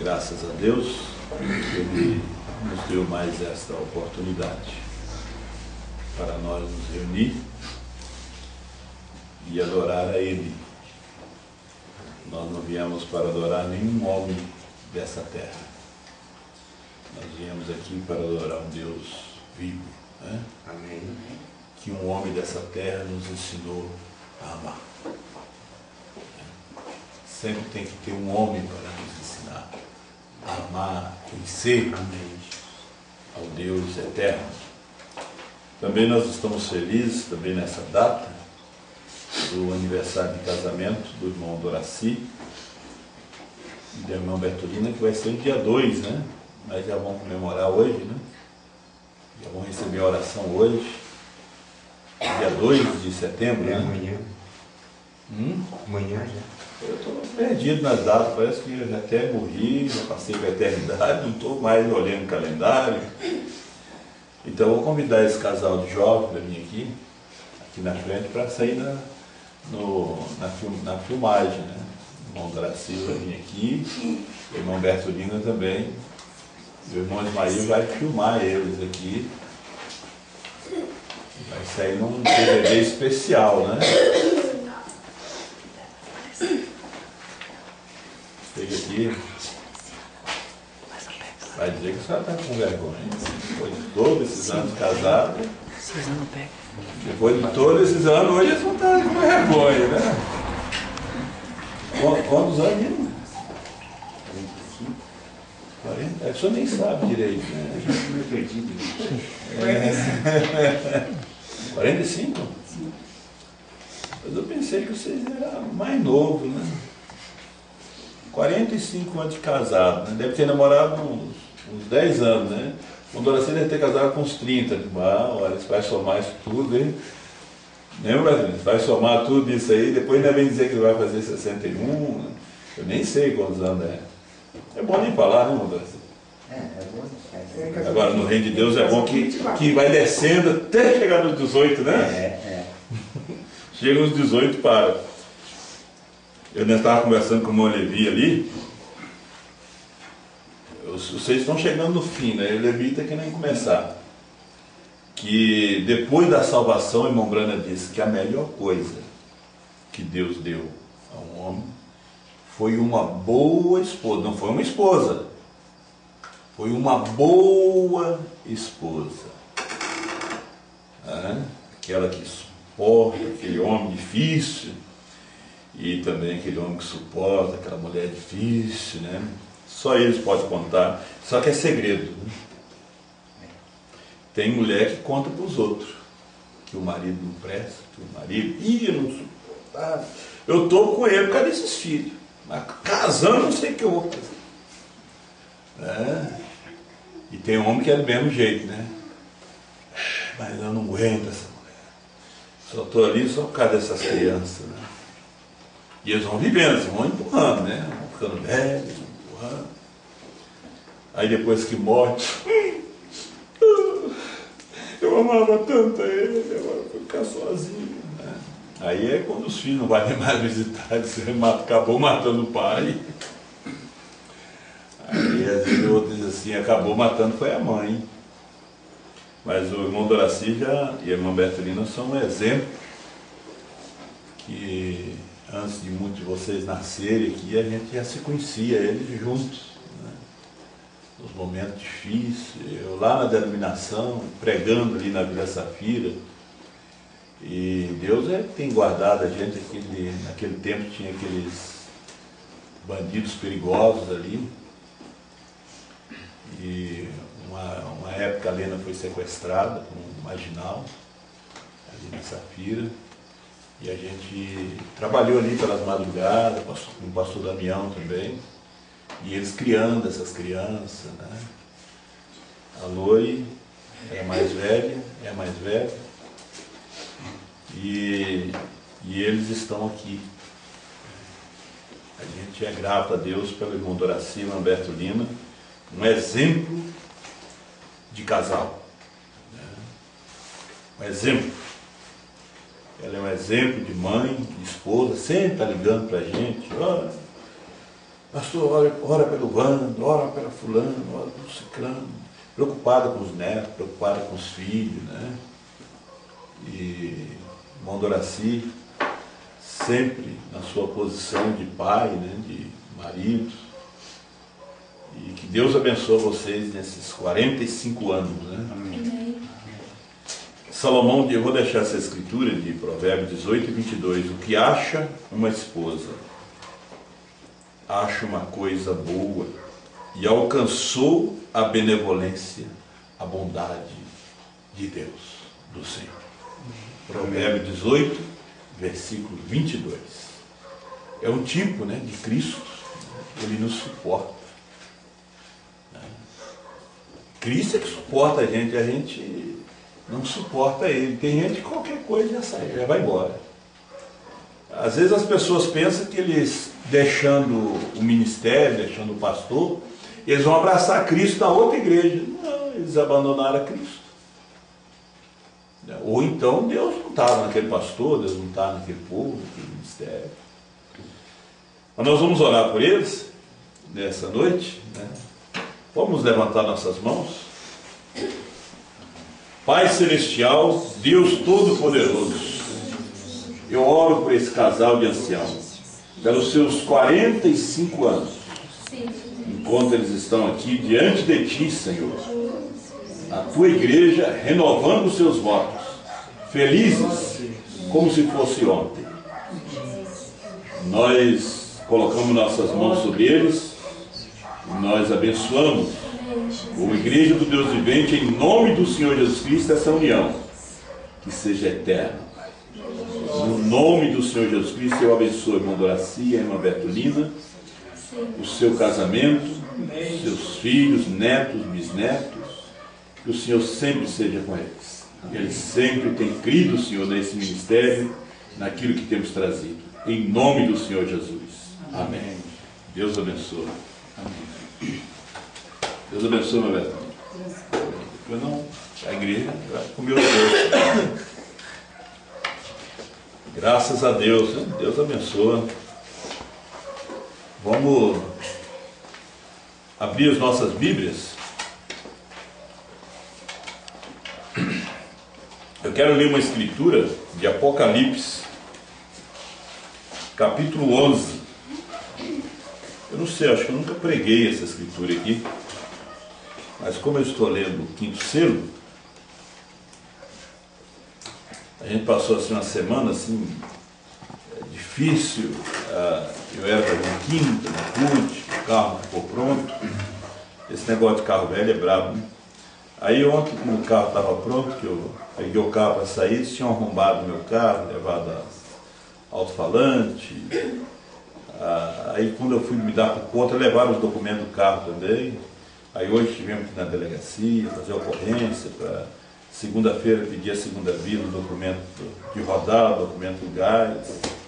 Graças a Deus, que Ele nos deu mais esta oportunidade para nós nos reunir e adorar a Ele. Nós não viemos para adorar nenhum homem dessa terra. Nós viemos aqui para adorar um Deus vivo, né? Amém. Que um homem dessa terra nos ensinou a amar. Sempre tem que ter um homem para nos ensinar a amar, conhecer ao Deus eterno. Também nós estamos felizes, também nessa data, do aniversário de casamento do irmão Doraci e da irmã Bertolina, que vai ser no dia 2, né? Mas já vão comemorar hoje, né? Já vão receber a oração hoje, dia 2 de setembro, né? Amanhã. Amanhã já. Eu estou perdido nas datas, parece que eu já até morri, já passei para a eternidade, não estou mais olhando o calendário. Então eu vou convidar esse casal de jovens para vir aqui na frente, para sair na filmagem, né? O irmão Doraci vai vir aqui, o irmão Bertolina também, e o irmão Ismael vai filmar eles aqui. Vai sair num DVD especial, né? Chega aqui, vai dizer que a senhora está com vergonha. Depois de todos esses anos casados, depois de todos esses anos, hoje eles vão estar com vergonha, né? Quantos anos, irmão? 40? O senhor nem sabe direito, né? Eu perdi. 45? Sim. Mas eu pensei que vocês eram mais novos, né? 45 anos de casado, né? Deve ter namorado uns 10 anos, né? O Doraci deve ter casado com uns 30. Olha, você vai somar isso tudo, hein? Lembra, Brasil? Você vai somar tudo isso aí, depois ainda vem dizer que vai fazer 61. Né? Eu nem sei quantos anos é. É bom nem falar, né, Doraci? É bom. Agora, no reino de Deus é bom que vai descendo até chegar nos 18, né? Chega nos 18 para. Eu ainda estava conversando com o irmão Levi ali. Vocês estão chegando no fim, né? O Levi está querendo começar. Que depois da salvação, o irmão Brana disse que a melhor coisa que Deus deu a um homem foi uma boa esposa. Não foi uma esposa. Foi uma boa esposa. Aquela que suporta aquele homem difícil. E também aquele homem que suporta aquela mulher difícil, né? Só eles podem contar. Só que é segredo, né? Tem mulher que conta para os outros que o marido não presta, que o marido... eu não suporto. Eu estou com ele por causa desses filhos. Mas casando não sei o que eu vou fazer. E tem homem que é do mesmo jeito, né? Mas eu não aguento essa mulher. Só estou ali só por causa dessas crianças, né? E eles vão vivendo, eles vão empurrando, né? Vão ficando velhos, vão empurrando. Aí depois que morre, eu amava tanto a ele, agora vou ficar sozinho, né? Aí é quando os filhos não vão nem mais visitar, eles acabou matando o pai. Aí às vezes o outro diz assim, acabou matando foi a mãe. Mas o irmão Doraci e a irmã Bertolina são um exemplo que antes de muitos de vocês nascerem aqui, a gente já se conhecia, eles juntos, né? Nos momentos difíceis, eu lá na denominação, pregando ali na Vila Safira, e Deus tem guardado a gente, naquele tempo tinha aqueles bandidos perigosos ali, e uma época a Lena foi sequestrada com um marginal, ali na Safira, e a gente trabalhou ali pelas madrugadas, com o pastor Damião também, e eles criando essas crianças, né? A Loi é a mais velha, e eles estão aqui. A gente é grato a Deus pelo irmão Doraci e irmã Bertolina, um exemplo de casal, né? Um exemplo. Ela é um exemplo de mãe, de esposa, sempre está ligando para a gente. Pastor, ora pelo Wando, ora pela fulano, ora pelo ciclano. Preocupada com os netos, preocupada com os filhos, né? E irmão Doraci, sempre na sua posição de pai, né? De marido. E que Deus abençoe vocês nesses 45 anos, né? Amém. Salomão, eu vou deixar essa escritura de Provérbios 18 e 22. O que acha uma esposa, acha uma coisa boa e alcançou a benevolência, a bondade de Deus, do Senhor. Provérbios 18, versículo 22. É um tipo, né, de Cristo. Ele nos suporta. Cristo é que suporta a gente não suporta ele. Tem gente que qualquer coisa já sai, já vai embora. Às vezes as pessoas pensam que eles, deixando o ministério, deixando o pastor, eles vão abraçar Cristo na outra igreja. Não, eles abandonaram a Cristo. Ou então Deus não estava naquele pastor, Deus não estava naquele povo, naquele ministério. Mas nós vamos orar por eles nessa noite, né? Vamos levantar nossas mãos. Pai Celestial, Deus Todo-Poderoso, eu oro por esse casal de anciãos, pelos seus 45 anos, enquanto eles estão aqui diante de Ti, Senhor, a Tua igreja renovando os seus votos, felizes como se fosse ontem. Nós colocamos nossas mãos sobre eles, nós abençoamos como igreja do Deus vivente, em nome do Senhor Jesus Cristo, essa união que seja eterna. No nome do Senhor Jesus Cristo, eu abençoo a irmã Doraci, a irmã Bertolina, o seu casamento, seus filhos, netos, bisnetos, que o Senhor sempre seja com eles. Eles sempre têm crido, Senhor, nesse ministério, naquilo que temos trazido. Em nome do Senhor Jesus. Amém. Deus abençoe. Amém. Deus abençoe, meu velho. Eu não, a igreja vai com meu Deus. Graças a Deus, né? Deus abençoe. Vamos abrir as nossas Bíblias. Eu quero ler uma escritura de Apocalipse, capítulo 11. Eu não sei, acho que eu nunca preguei essa escritura aqui. Mas como eu estou lendo o quinto selo, a gente passou assim uma semana assim, difícil. Eu era para vir quinta, na CUT, o carro ficou pronto. Esse negócio de carro velho é brabo, né? Aí ontem, quando o carro estava pronto, que eu peguei o carro para sair, eles tinham arrombado o meu carro, levado alto-falante. Aí quando eu fui me dar por conta, levaram os documentos do carro também. Aí hoje tivemos que ir na delegacia, fazer ocorrência para segunda-feira pedir a segunda via do documento de rodar, documento do gás.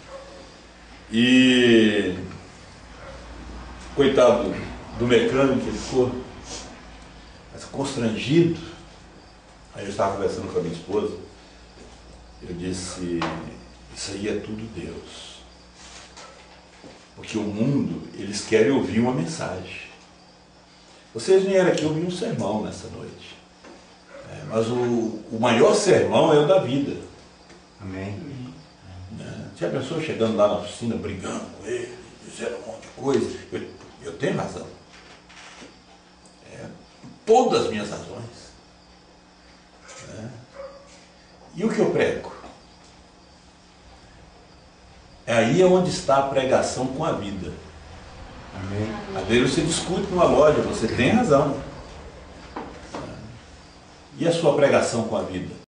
E coitado do mecânico, ele ficou constrangido. Aí eu estava conversando com a minha esposa, eu disse, isso aí é tudo Deus. Porque o mundo, eles querem ouvir uma mensagem. Vocês vieram aqui ouvir um sermão nessa noite. Mas o maior sermão é o da vida. Amém. Tinha pessoas chegando lá na oficina, brigando com ele, dizendo um monte de coisa. Eu tenho razão. Todas as minhas razões. E o que eu prego? É aí onde está a pregação com a vida. Amém. Às vezes você discute numa loja, você tem razão. E a sua pregação com a vida?